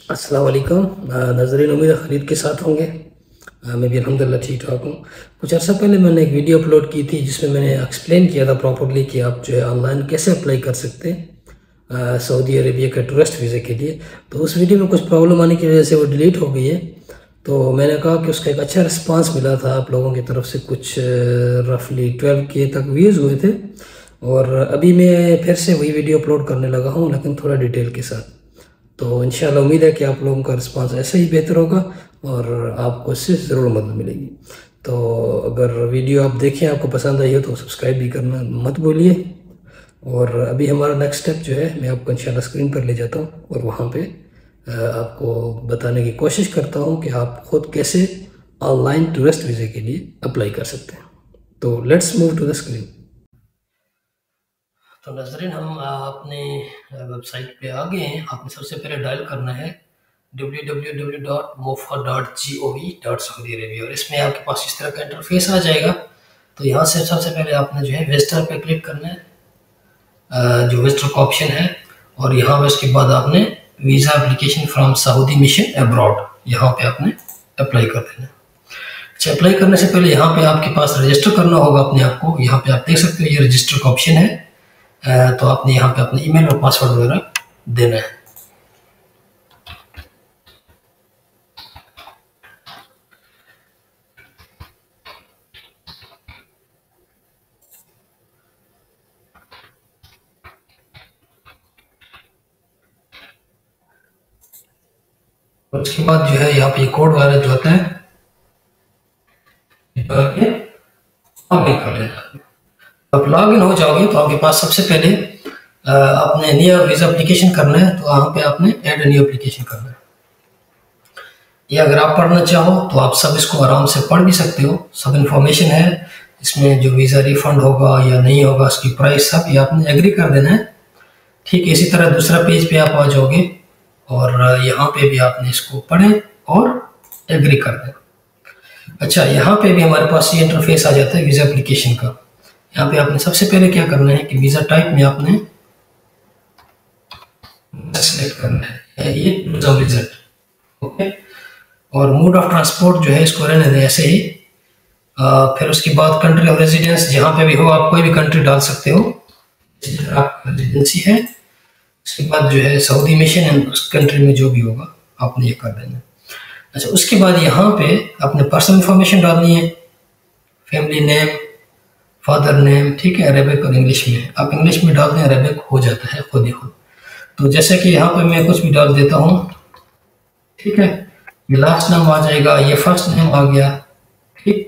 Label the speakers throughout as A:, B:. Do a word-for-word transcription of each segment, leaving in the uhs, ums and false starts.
A: अस्सलाम वालेकुम। नाज़रीन, उम्मीद है खरीद के साथ होंगे। अ, मैं भी अल्हम्दुलिल्लाह ठीक ठाक हूँ। कुछ अर्सा पहले मैंने एक वीडियो अपलोड की थी जिसमें मैंने एक्सप्लेन किया था प्रॉपर्ली कि आप जो है ऑनलाइन कैसे अप्लाई कर सकते हैं अ, सऊदी अरेबिया के टूरिस्ट वीज़े के लिए। तो उस वीडियो में कुछ प्रॉब्लम आने की वजह से वो डिलीट हो गई है। तो मैंने कहा कि उसका एक अच्छा रिस्पांस मिला था आप लोगों की तरफ से। कुछ रफली ट्वेल्व के तक व्यूज़ हुए थे और अभी मैं फिर से वही वीडियो अपलोड करने लगा हूँ, लेकिन थोड़ा डिटेल के साथ। तो इंशाल्लाह उम्मीद है कि आप लोगों का रिस्पांस ऐसे ही बेहतर होगा और आपको इससे ज़रूर मदद मिलेगी। तो अगर वीडियो आप देखें, आपको पसंद आई हो तो सब्सक्राइब भी करना मत भूलिए। और अभी हमारा नेक्स्ट स्टेप जो है मैं आपको इंशाल्लाह स्क्रीन पर ले जाता हूँ और वहाँ पे आपको बताने की कोशिश करता हूँ कि आप ख़ुद कैसे ऑनलाइन टूरिस्ट वीज़े के लिए अप्लाई कर सकते हैं। तो let's move to the screen. तो नजरीन, हम अपने वेबसाइट पे आ गए हैं। आपने सबसे पहले डायल करना है W W W dot mofa dot G O V dot Saudi Arabia और इसमें आपके पास इस तरह का इंटरफेस आ जाएगा। तो यहाँ से सबसे पहले आपने जो है विजिटर पे क्लिक करना है, जो विजिटर का ऑप्शन है, और यहाँ पे उसके बाद आपने visa application from Saudi mission abroad यहाँ पे आपने अप्लाई कर देना है। अच्छा, अप्लाई करने से पहले यहाँ पे आपके पास रजिस्टर करना होगा अपने आप को। यहाँ पे आप देख सकते हो ये रजिस्टर का ऑप्शन है। तो आपने यहाँ पे अपने ईमेल और पासवर्ड वगैरह देना है। और उसके बाद जो है यहाँ पे कोड वगैरह जो होता है लॉगिन कर लेना। आप लॉग इन हो जाओगे तो आपके पास सबसे पहले आपने न्यू वीज़ा एप्लीकेशन करना है। तो वहाँ पे आपने ऐड न्यू एप्लीकेशन करना है। या अगर आप पढ़ना चाहो तो आप सब इसको आराम से पढ़ भी सकते हो। सब इंफॉर्मेशन है इसमें, जो वीज़ा रिफंड होगा या नहीं होगा, उसकी प्राइस, सब ये आपने एग्री कर देना है। ठीक है, इसी तरह दूसरा पेज पे आप आ जाओगे और यहाँ पे भी आपने इसको पढ़ें और एग्री कर दें। अच्छा, यहाँ पे भी हमारे पास ये इंटरफेस आ जाता है वीज़ा एप्लीकेशन का। यहाँ पे आपने सबसे पहले क्या करना है कि वीज़ा टाइप में आपने सेलेक्ट करना है ये विजिट, ओके। और मोड ऑफ ट्रांसपोर्ट जो है इसको रहने दें ऐसे ही। आ, फिर उसके बाद कंट्री ऑफ रेजिडेंस, जहाँ पे भी हो आप कोई भी कंट्री डाल सकते हो, आपका रेजिडेंसी है। उसके बाद जो है सऊदी मिशन एंड उस कंट्री में जो भी होगा आपने ये कर देना। अच्छा, उसके बाद यहाँ पे आपने पर्सनल इंफॉर्मेशन डालनी है, फैमिली नेम, फादर नेम, ठीक है, अरेबिक और इंग्लिश में। आप इंग्लिश में डाल दें, अरेबिक हो जाता है खुद ही खुद। तो जैसे कि यहाँ पे मैं कुछ भी डाल देता हूँ, ठीक है, ये लास्ट नाम आ जाएगा, ये फर्स्ट नेम आ गया, ठीक,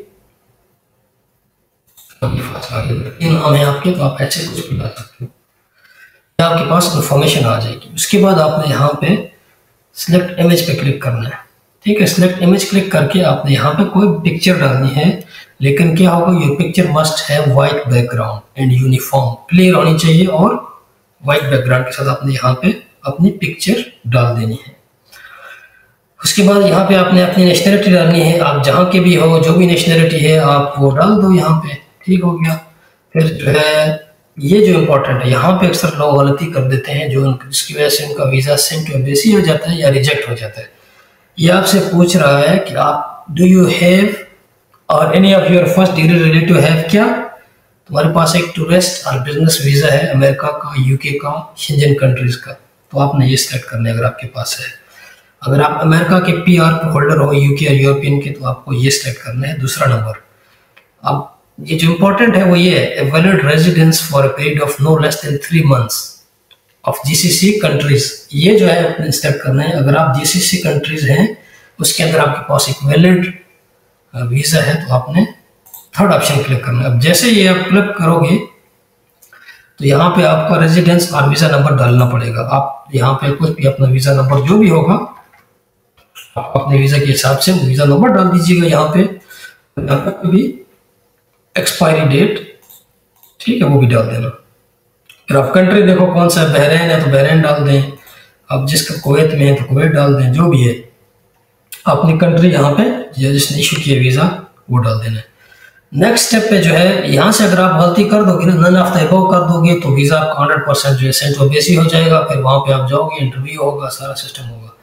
A: ये फर्स्ट आ गया। तीन नाम है आपके, तो आप ऐसे कुछ भी डाल सकते हो, आपके पास इंफॉर्मेशन आ जाएगी। उसके बाद आपने यहाँ पे सिलेक्ट इमेज पे क्लिक करना है, ठीक है। सिलेक्ट इमेज क्लिक करके आपने यहाँ पे कोई पिक्चर डालनी है, लेकिन क्या होगा, ये पिक्चर मस्ट है white background and uniform, clear होनी चाहिए और वाइट बैकग्राउंड के साथ आपने यहाँ पे अपनी पिक्चर डाल देनी है। उसके बाद यहाँ पे आपने अपनी नेशनलिटी डालनी है। आप जहाँ के भी हो, जो भी नेशनलिटी है आप वो डाल दो यहाँ पे, ठीक हो गया। फिर जो है ये जो इम्पोर्टेंट है, यहाँ पे अक्सर लोग गलती कर देते हैं, जो जिसकी वजह से उनका वीज़ा सेंड टू एम्बेसी हो जाता है या रिजेक्ट हो जाता है। ये आपसे पूछ रहा है कि आप डू यू हैव और any of your first degree relative have, क्या तुम्हारे पास एक टूरिस्ट और बिजनेस वीज़ा है अमेरिका का, यूके का, शेंजन कंट्रीज का, तो आपने ये सेलेक्ट करना है अगर आपके पास है। अगर आप अमेरिका के पी आर होल्डर हो, यूके या यूरोपियन के, तो आपको ये सेलेक्ट करना है दूसरा नंबर। अब ये जो इम्पोर्टेंट है वो ये है, valid residence for a period of no less than three months of GCC countries, ये जो है आपने सेलेक्ट करना है। अगर आप जीसीसी कंट्रीज हैं उसके अंदर आपके पास एक वैलिड वीज़ा है, तो आपने थर्ड ऑप्शन क्लिक करना है। अब जैसे ये आप क्लिक करोगे तो यहाँ पे आपका रेजिडेंस और वीज़ा नंबर डालना पड़ेगा। आप यहाँ पे कुछ भी अपना वीज़ा नंबर जो भी होगा आप अपने वीज़ा के हिसाब से वीज़ा नंबर डाल दीजिएगा यहाँ पे। यहाँ पे भी एक्सपायरी डेट, ठीक है, वो भी डाल देना। फिर आप कंट्री देखो कौन सा है, बहरीन है तो बहरीन डाल दें, अब जिसका कुवैत में है तो कुवैत डाल दें, जो भी है अपनी कंट्री यहाँ पे जिसने इशू किया वीज़ा वो डाल देना है। नेक्स्ट स्टेप पे जो है, यहाँ से अगर आप गलती कर दोगे ना, नन ऑफ द अबव कर दोगे, तो वीज़ा आपका हंड्रेड परसेंट जो है सेंट टू एम्बेसी हो जाएगा। फिर वहाँ पे आप जाओगे, इंटरव्यू होगा, सारा सिस्टम होगा।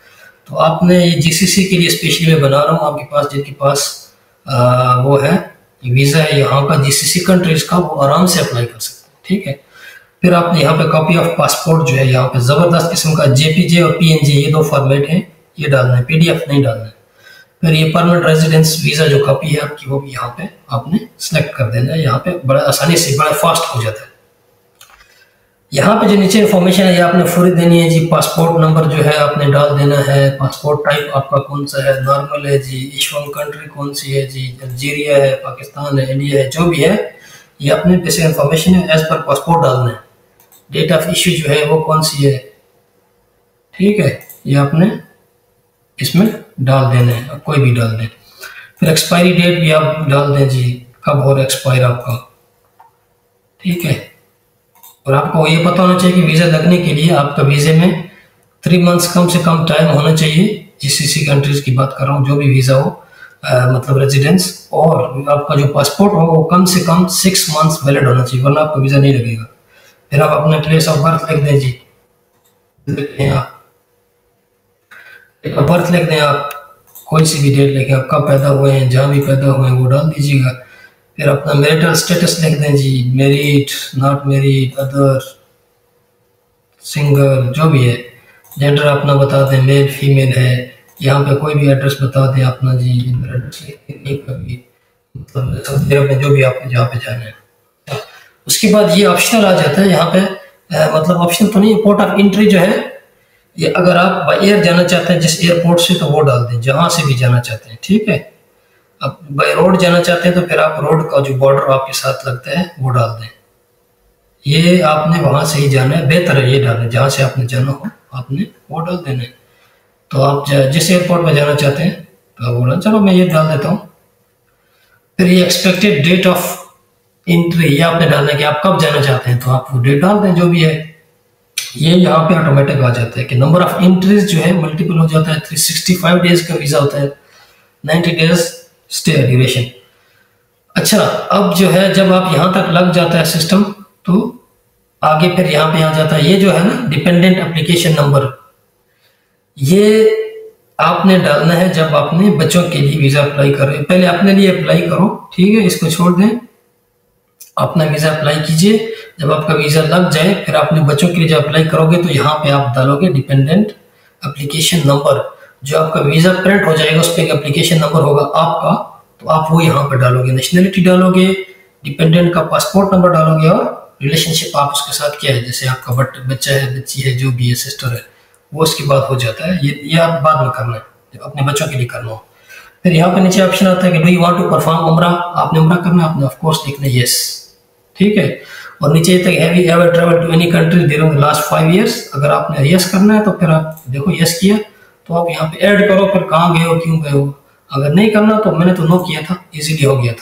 A: तो आपने ये जीसीसी के लिए स्पेशली मैं बना रहा हूँ, आपके पास जिनके पास आ, वो है वीज़ा है यहाँ का जीसीसी कंट्रीज का, वो आराम से अप्लाई कर सकते हैं। ठीक है, फिर आपने यहाँ पे कॉपी ऑफ पासपोर्ट जो है यहाँ पे ज़बरदस्त किस्म का जेपीजे और पीएनजी ये दो फॉर्मेट है, ये डालना है, पीडीएफ नहीं डालना है। फिर ये परमानेंट रेजिडेंस वीज़ा जो कॉपी है आपकी वो भी यहाँ पे आपने सेलेक्ट कर देना है। यहाँ पे बड़ा आसानी से बड़ा फास्ट हो जाता है। यहाँ पे जो नीचे इन्फॉर्मेशन है ये आपने पूरी देनी है जी। पासपोर्ट नंबर जो है आपने डाल देना है, पासपोर्ट टाइप आपका कौन सा है, नॉर्मल है जी, इशूइंग कंट्री कौन सी है जी, अल्जीरिया है, पाकिस्तान है, इंडिया है, जो भी है ये अपने बेसिक इन्फॉर्मेशन है एज पर पासपोर्ट डालना है। डेट ऑफ इश्यू जो है वो कौन सी है, ठीक है, ये आपने इसमें डाल देना है, कोई भी डाल दें। फिर एक्सपायरी डेट भी आप डाल दें जी, कब हो रहा एक्सपायर आपका। ठीक है, और आपको ये पता होना चाहिए कि वीज़ा लगने के लिए आपका वीज़े में थ्री मंथ्स कम से कम टाइम होना चाहिए। जीसीसी कंट्रीज की बात कर रहा हूँ, जो भी वीज़ा हो आ, मतलब रेजिडेंस, और आपका जो पासपोर्ट हो वो कम से कम सिक्स मंथ्स वैलिड होना चाहिए, वरना आपका वीज़ा नहीं लगेगा। फिर आप अपना प्लेस ऑफ बर्थ लिख दें जी, लिख दें आप बर्थ लिख दें, आप कोई सी भी डेट लिखें, आप कब पैदा हुए हैं, जहाँ भी पैदा हुए हैं वो डाल दीजिएगा। फिर अपना मैरिटल स्टेटस लिख दें जी, married, not married, other, single, जो भी है। जेंडर अपना बता दें, मेल फीमेल है। यहाँ पे कोई भी एड्रेस बता दें अपना जी, एड्रेस कभी मतलब सऊदी अरब में जो भी आपको जहाँ पे जाना है। उसके बाद ये ऑप्शनल आ जाता है यहाँ पे, आ, मतलब ऑप्शन तो नहीं, पोर्ट ऑफ एंट्री जो है ये अगर आप बाई एयर जाना चाहते हैं जिस एयरपोर्ट से, तो वो डाल दें, जहाँ से भी जाना चाहते हैं। ठीक है, अब बाई रोड जाना चाहते हैं तो फिर आप रोड का जो बॉर्डर आपके साथ लगता है वो डाल दें। ये आपने वहां से ही जाना है, बेहतर है ये डालें, जहाँ से आपने जाना हो आपने वो डाल देना है। तो आप जिस एयरपोर्ट पर जाना चाहते हैं तो बोला चलो मैं ये डाल देता हूँ। फिर ये एक्सपेक्टेड डेट ऑफ एंट्री ये आपने डालना है कि आप कब जाना चाहते हैं, तो आप वो डेट डाल दें जो भी है। ये यहाँ पे ऑटोमेटिक आ जाता है कि नंबर ऑफ एंट्रीज जो है मल्टीपल हो जाता है। थ्री सिक्सटी फाइव डेज का वीज़ा होता है, नाइन्टी डेज स्टे ड्यूरेशन। अच्छा, अब जो है जब आप यहाँ तक लग जाता है सिस्टम, तो आगे फिर यहाँ पे आ जाता है ये जो है ना डिपेंडेंट एप्लीकेशन नंबर, ये आपने डालना है जब आपने बच्चों के लिए वीज़ा अप्लाई कर रहे हैं। पहले अपने लिए अप्लाई करो, ठीक है, इसको छोड़ दें, अपना वीज़ा अप्लाई कीजिए। जब आपका वीज़ा लग जाए फिर अपने बच्चों के लिए जब अप्लाई करोगे तो यहाँ पे आप डालोगे डिपेंडेंट एप्लीकेशन नंबर। जो आपका वीज़ा प्रिंट हो जाएगा उस पर एक एप्लीकेशन नंबर होगा आपका, तो आप वो यहाँ पर डालोगे, नेशनलिटी डालोगे, डिपेंडेंट का पासपोर्ट नंबर डालोगे और रिलेशनशिप आप उसके साथ क्या है, जैसे आपका बच्चा है, बच्ची है, जो भी है, सिस्टर है, वो उसके बाद हो जाता है। ये ये आप बाद में करना है जब अपने बच्चों के लिए करना हो। फिर यहाँ पे नीचे ऑप्शन आता है कि do you want to perform उम्रा, आपने उम्रा करना है, आपने ऑफ कोर्स लिखना है यस। ठीक है, और नीचे तक have you ever travelled to any country during the last five years, अगर आपने यस करना है तो फिर आप देखो यस किया तो आप यहाँ पे ऐड करो, फिर कहाँ गए हो, क्यों गए हो। अगर नहीं करना तो मैंने तो नो किया था, इजीली हो गया था।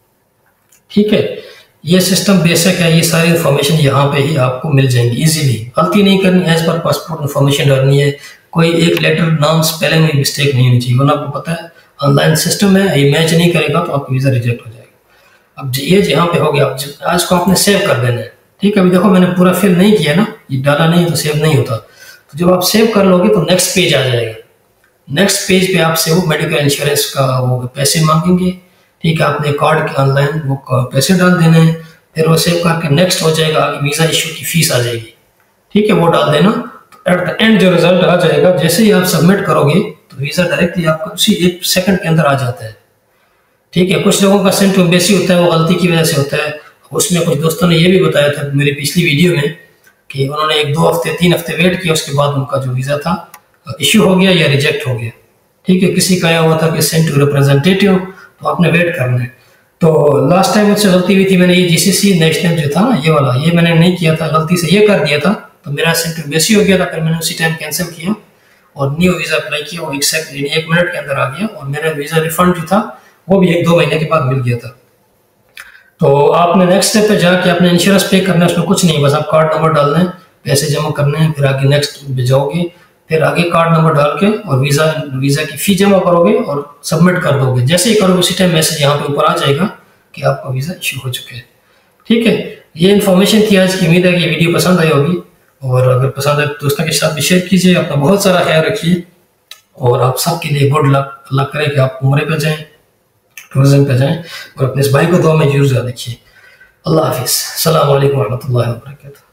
A: ठीक है, ये सिस्टम बेसिक है, ये सारी इन्फॉर्मेशन यहाँ पे ही आपको मिल जाएंगी इजीली। गलती नहीं करनी, एज पर पासपोर्ट इन्फॉर्मेशन डालनी है, कोई एक लेटर नाम स्पेलिंग में मिस्टेक नहीं होनी चाहिए, वरना आपको पता है ऑनलाइन सिस्टम है, ये मैच नहीं करेगा तो आपका वीज़ा रिजेक्ट हो जाएगा। अब ये यहाँ पे हो गया, आज को आपने सेव कर देना है। ठीक है, अभी देखो मैंने पूरा फिल नहीं किया ना, ये डाला नहीं तो सेव नहीं होता। तो जब आप सेव कर लोगे तो नेक्स्ट पेज आ जाएगा। नेक्स्ट पेज पे आपसे वो मेडिकल इंश्योरेंस का वो पैसे मांगेंगे। ठीक है, आपने कार्ड के ऑनलाइन वो पैसे डाल देने हैं, फिर वो सेव करके नेक्स्ट हो जाएगा, आगे वीज़ा इशू की फीस आ जाएगी। ठीक है, वो डाल देना, तो एट द एंड जो रिजल्ट आ जाएगा, जैसे ही आप सबमिट करोगे तो वीज़ा डायरेक्टली आपका उसी एक सेकंड के अंदर आ जाता है। ठीक है, कुछ लोगों का सेंट टू एम्बेसी होता है, वो गलती की वजह से होता है। उसमें कुछ दोस्तों ने ये भी बताया था मेरी पिछली वीडियो में कि उन्होंने एक दो हफ्ते तीन हफ्ते वेट किया, उसके बाद उनका जो वीज़ा था इशू हो गया या रिजेक्ट हो गया। ठीक है, किसी का आया हुआ था कि सेंट टू रिप्रेजेंटेटिव, तो आपने वेट करना है। तो लास्ट टाइम मुझसे गलती हुई थी, मैंने ये जीसीसी नेशनल जो था ना ये वाला, ये मैंने नहीं किया था, गलती से ये कर दिया था, तो मेरा सेंट टू एम्बेसी हो गया था। फिर मैंने उसी टाइम कैंसिल किया और न्यू वीज़ा अप्लाई किया, वो एक सेकंड एक मिनट के अंदर आ गया और मेरा वीज़ा रिफंड जो था वो भी एक दो महीने के बाद मिल गया था। तो आपने नेक्स्ट स्टेप पे जाके अपने इंश्योरेंस पे करना है, उसमें कुछ नहीं, बस आप कार्ड नंबर डालना है, पैसे जमा करने हैं, फिर आगे नेक्स्ट पे जाओगे, फिर आगे कार्ड नंबर डाल के और वीज़ा वीज़ा की फ़ी जमा करोगे और सबमिट कर दोगे। जैसे ही करोगे उसी टाइम मैसेज यहाँ पे ऊपर आ जाएगा कि आपका वीज़ा इशू हो चुका है। ठीक है, ये इन्फॉर्मेशन थी आज की। उम्मीद है कि ये वीडियो पसंद आई होगी, और अगर पसंद आए तो दोस्तों के साथ भी शेयर कीजिए। अपना बहुत सारा ख्याल रखिए और आप सबके लिए गुड लक। अल्लाह करे कि आप उम्रे पे जाएं, टूरिज्म पे जाएं, और अपने इस भाई को दुआ में जरूर याद रखिए। अल्लाह हाफिज़। अस्सलाम वालेकुम रहमतुल्लाहि व बरकातहू।